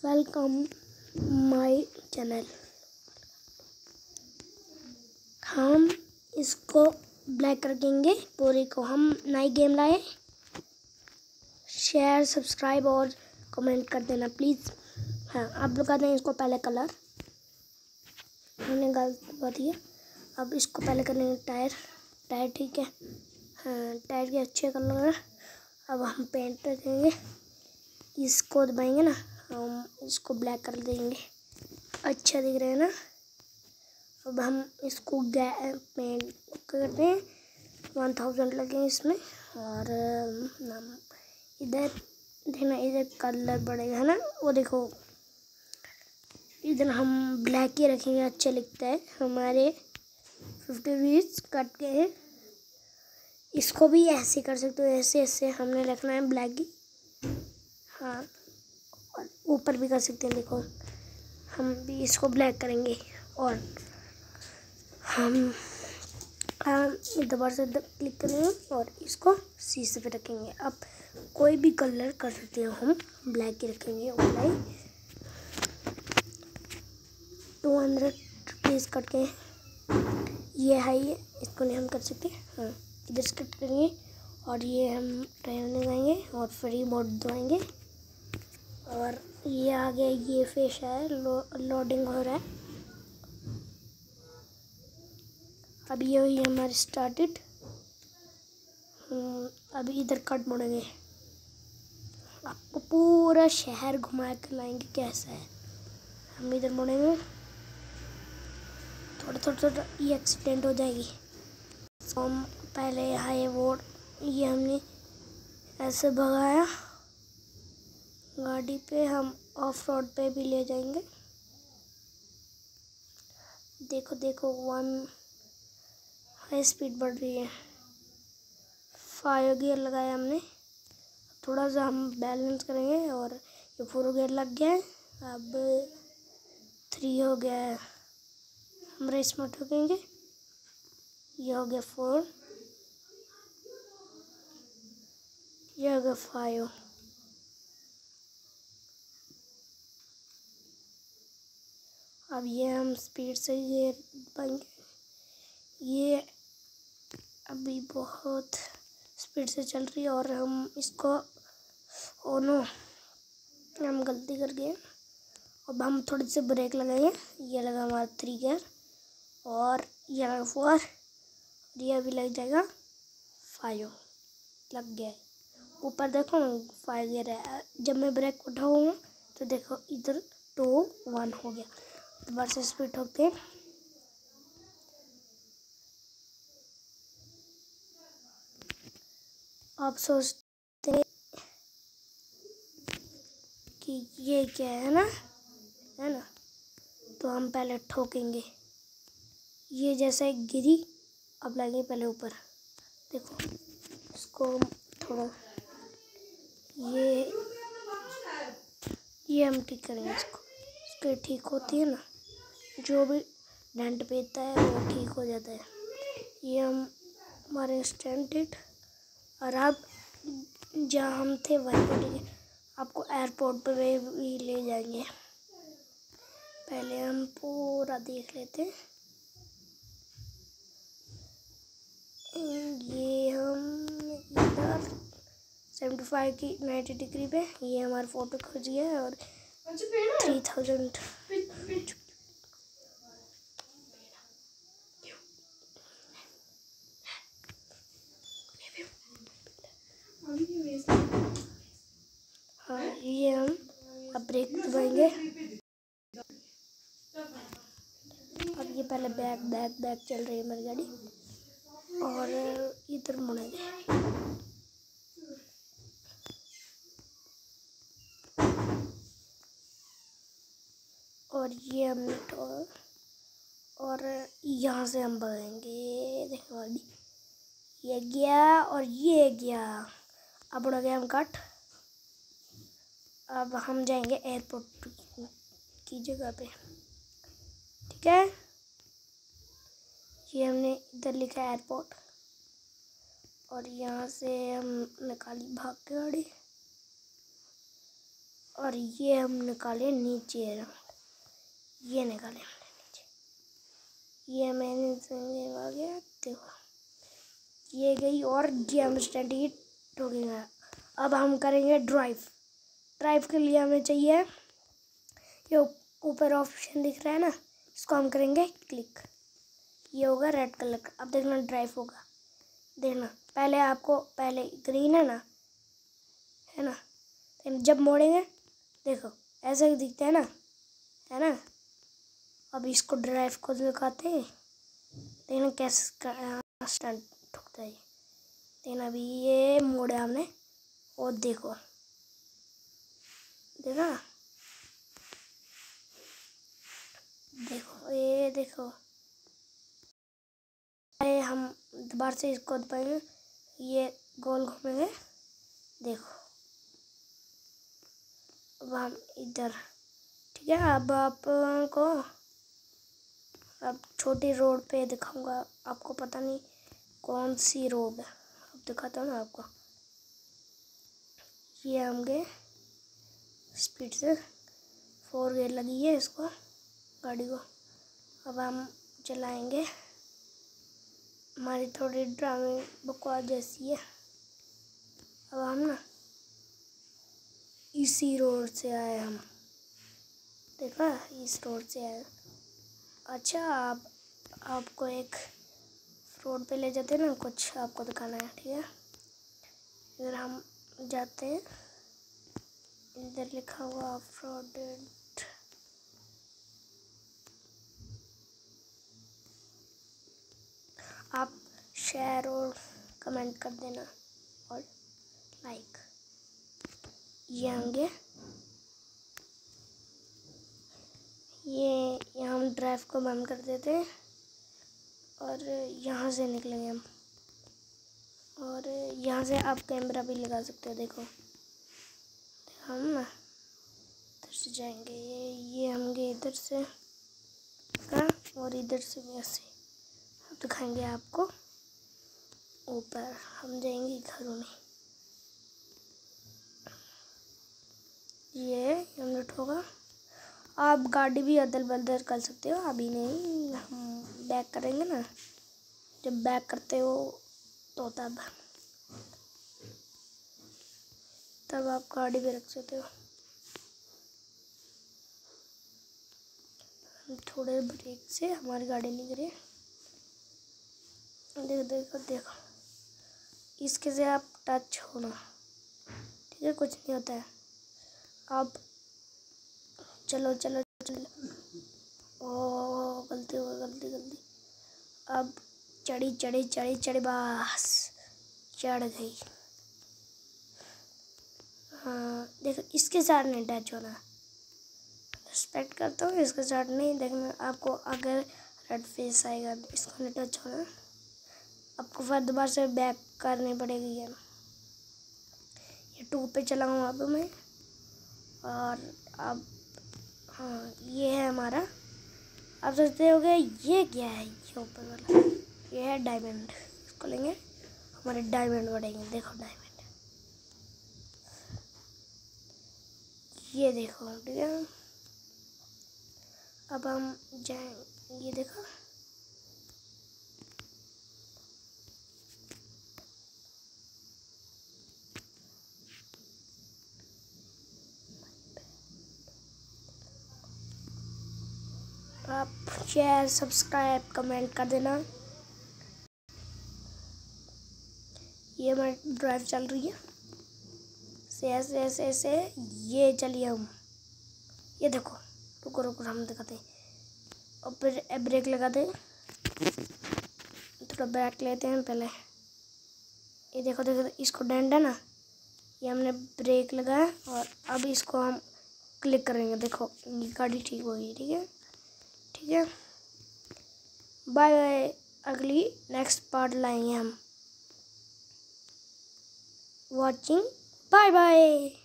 Welcome my channel. हम इसको black रखेंगे पूरे को। हम नई गेम लाए। शेयर, सब्सक्राइब और कमेंट कर देना प्लीज़। हाँ, आप लगा दें इसको पहले कलर। हमने गलत बता दिया। अब इसको पहले करेंगे टायर ठीक है। हाँ, टायर के अच्छे कलर है। अब हम पेंट रखेंगे, इसको दबाएंगे ना, हम इसको ब्लैक कर देंगे। अच्छा दिख रहा है ना। अब हम इसको पेंट करते हैं। 1000 लगे इसमें। और इधर देखना, इधर कलर बढ़ेगा है ना। वो देखो, इधर हम ब्लैक ही रखेंगे, अच्छा लिखता है। हमारे 50 व्यूज कट गए हैं। इसको भी ऐसे कर सकते हो, ऐसे ऐसे हमने रखना है ब्लैक ही। हाँ, और ऊपर भी कर सकते हैं। देखो, हम भी इसको ब्लैक करेंगे और हम दोबारा से क्लिक करेंगे और इसको शीशे पे रखेंगे। अब कोई भी कलर कर सकते हैं, हम ब्लैक ही रखेंगे। अप्लाई 200 रुपीज़ कट के ये है, ये इसको नहीं हम कर सकते। हाँ, इधर से कट करेंगे और ये हम ट्रेन लगाएंगे और फ्री मोड दबाएंगे और ये आ गया। ये फिश है, लोडिंग हो रहा है। अब ये हुई हमारी स्टार्टेड। अभी इधर कट मुड़ेंगे, आपको पूरा शहर घुमा कर लाएंगे कैसा है। हम इधर मुड़ेंगे, थोड़ा ये एक्सीडेंट हो जाएगी। तो हम पहले हाई वो ये हमने ऐसे भगाया गाड़ी पे, हम ऑफ रोड पे भी ले जाएंगे। देखो देखो, 1 हाई स्पीड बढ़ रही है। 5 गियर लगाया हमने। थोड़ा सा हम बैलेंस करेंगे और ये 4 गियर लग गया है। अब 3 हो गया है। हम रेस में ठोकेंगे। ये हो गया 4, ये हो गया 5। अब ये हम स्पीड से गियर दबाएंगे। ये अभी बहुत स्पीड से चल रही है और हम इसको, ओ नो, हम गलती कर गए। अब हम थोड़ी सी ब्रेक लगाएंगे। ये लगा हमारा 3 गियर और ये लगा 4, ये भी लग जाएगा 5। लग गया है। ऊपर देखो 5 गियर है। जब मैं ब्रेक उठाऊंगा तो देखो इधर 2 1 हो गया। दोबारा से स्पीड ठोकते हैं। आप सोचते हैं कि ये क्या है ना, तो हम पहले ठोकेंगे। ये जैसे गिरी, अब लगे पहले ऊपर। देखो, इसको थोड़ा ये हम ठीक करेंगे इसको। इसके ठीक होती है ना, जो भी डेंट पेता है वो ठीक हो जाता है। ये हम हमारे स्टैंडर्ड। और अब जहाँ हम थे वहीं पर ठीक है। आपको एयरपोर्ट पे भी ले जाएंगे। पहले हम पूरा देख लेते हैं। ये हम इधर 75 की 90 डिग्री पे ये हमारा फ़ोटो खींच गया है और 3000। हाँ, ये हम अब ब्रेक दबाएंगे। अब ये पहले बैक चल रही है हमारी गाड़ी और इधर मुड़ेंगे। और ये हमने और यहाँ से हम भागेंगे। देखो गाड़ी, ये गया और ये गया। अब उड़ गया हम कट। अब हम जाएंगे एयरपोर्ट की जगह पे, ठीक है। ये हमने इधर लिखा है एयरपोर्ट और यहाँ से हम निकाली भाग के गाड़ी। और ये हम निकाले नीचे, ये निकाले हमने नीचे, ये मैंने आ गया। देखो ये गई और ये हम स्टैंड ठोकेंगे। अब हम करेंगे ड्राइव के लिए हमें चाहिए, ये ऊपर ऑप्शन दिख रहा है ना, इसको हम करेंगे क्लिक। ये होगा रेड कलर का। अब देखना ड्राइव होगा, देखना पहले ग्रीन है ना, जब मोड़ेंगे देखो ऐसा ही दिखता है ना। अब इसको ड्राइव को दिखाते हैं, देखना कैसे स्टंट ठुकता है। देखना अभी ये मोड़ा हमने और देखा ये देखो हम दोबारा से इसको दबाएंगे, ये गोल घूमेंगे। देखो अब हम इधर, ठीक है। अब आपको अब छोटी रोड पे दिखाऊंगा, आपको पता नहीं कौन सी रोड है, अब दिखाता हूँ ना आपको। ये हम गए स्पीड से, 4 गियर लगी है इसको गाड़ी को। अब हम चलाएंगे, हमारी थोड़ी ड्राइविंग बकवास जैसी है। अब हम ना इसी रोड से आए, हम देखा इस रोड से आए। अच्छा आपको एक रोड पे ले जाते हैं ना, कुछ आपको दिखाना है, ठीक है। इधर हम जाते हैं, इधर लिखा हुआ ऑफ रोड। आप शेयर और कमेंट कर देना और लाइक। ये आएंगे, ये हम ड्राइव को बंद कर देते हैं और यहाँ से निकलेंगे हम। और यहाँ से आप कैमरा भी लगा सकते हो। देखो हम ना इधर से जाएंगे, ये हम गए इधर से का, और इधर से भी ऐसे हम दिखाएंगे आपको। ऊपर हम जाएंगे घरों में, ये हमने ठोका। आप गाड़ी भी अदल बदल कर सकते हो, अभी नहीं, हम बैक करेंगे ना, जब बैक करते हो तो तब आप गाड़ी भी रख सकते हो। थोड़े ब्रेक से हमारी गाड़ी नहीं गिरी। देखो इसके से आप टच होना, ठीक है, कुछ नहीं होता है। अब चलो ओ गलती हो गई। अब चढ़ी बस चढ़ गई। हाँ देखो इसके साथ नहीं टच होना, रिस्पेक्ट करता हूँ, इसके साथ नहीं। देखना आपको अगर रेड फेस आएगा तो इसको नहीं टच होना, आपको फिर दोबारा से बैक करनी पड़ेगी। ये 2 पे चलाऊँ अब मैं। और अब हाँ ये है हमारा। आप सोचते होगे ये क्या है, ये ऊपर वाला ये है डायमंड, इसको लेंगे, हमारे डायमंड बढ़ेंगे। देखो डायमंड, ये देखो, ठीक है। अब हम जाएंगे, ये देखो आप शेयर सब्सक्राइब कमेंट कर देना। ये हमारी ड्राइव चल रही है ऐसे ये चलिए हम, ये देखो रुको हम दिखाते हैं। और फिर ब्रेक लगाते हैं, थोड़ा ब्रेक लेते हैं पहले। ये देखो इसको डंडा ना, ये हमने ब्रेक लगाया और अब इसको हम क्लिक करेंगे। देखो ये गाड़ी ठीक होगी, ठीक है। बाय बाय, अगली नेक्स्ट पार्ट लाएंगे हम। Watching, bye bye.